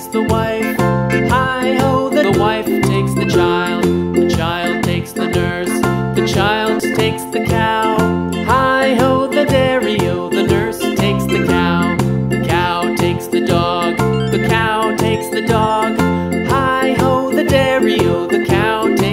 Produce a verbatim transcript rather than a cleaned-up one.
takes the wife. Hi-ho, the wife takes the child. The child takes the nurse. The child takes the cow. Hi-ho, the dairy-o, the nurse takes the cow. The cow takes the dog. The cow takes the dog. Hi-ho, the dairy-o, the cow takes